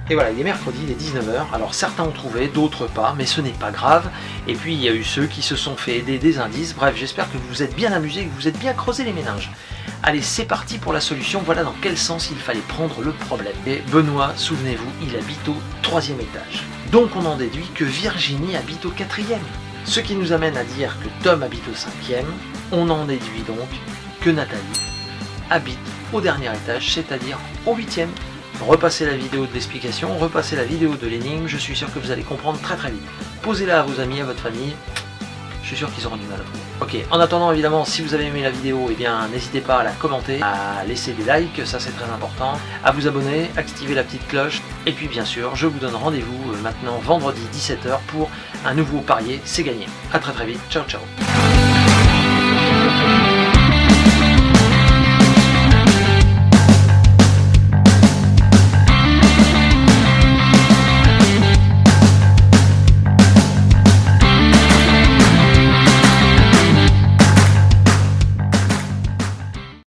Et voilà, il est mercredi, il est 19 h. Alors certains ont trouvé, d'autres pas, mais ce n'est pas grave. Et puis il y a eu ceux qui se sont fait aider des indices. Bref, j'espère que vous vous êtes bien amusés, que vous vous êtes bien creusé les méninges. Allez, c'est parti pour la solution. Voilà dans quel sens il fallait prendre le problème. Et Benoît, souvenez-vous, il habite au 3e étage. Donc on en déduit que Virginie habite au 4e. Ce qui nous amène à dire que Tom habite au 5e. On en déduit donc que Nathalie habite au dernier étage, c'est-à-dire au 8e. Repassez la vidéo de l'explication, repassez la vidéo de l'énigme, je suis sûr que vous allez comprendre très très vite. Posez-la à vos amis, à votre famille, je suis sûr qu'ils auront du mal à trouver. Ok, en attendant évidemment, si vous avez aimé la vidéo, eh bien n'hésitez pas à la commenter, à laisser des likes, ça c'est très important, à vous abonner, activer la petite cloche, et puis bien sûr, je vous donne rendez-vous maintenant vendredi 17 h pour un nouveau parier, c'est gagné. A très très vite, ciao ciao.